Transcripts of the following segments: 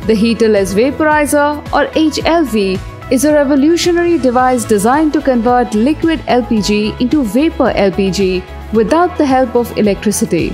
The heaterless vaporizer, or HLV, is a revolutionary device designed to convert liquid LPG into vapor LPG without the help of electricity.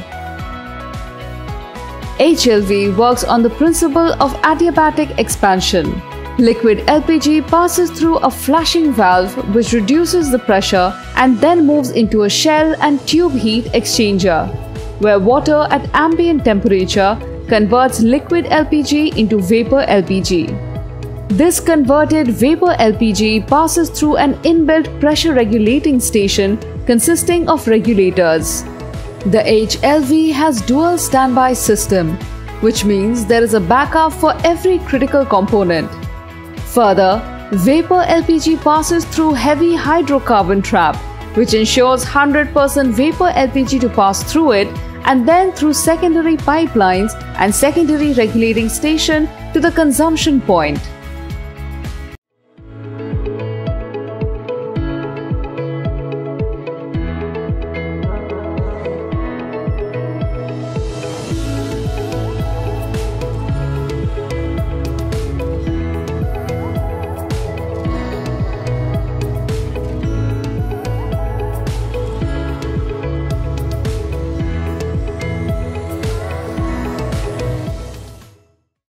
HLV works on the principle of adiabatic expansion. Liquid LPG passes through a flashing valve which reduces the pressure and then moves into a shell and tube heat exchanger, where water at ambient temperature converts liquid LPG into vapor LPG. This converted vapor LPG passes through an inbuilt pressure regulating station consisting of regulators. The HLV has dual standby system, which means there is a backup for every critical component. Further, vapor LPG passes through heavy hydrocarbon trap, which ensures 100% vapor LPG to pass through it and then through secondary pipelines and secondary regulating station to the consumption point.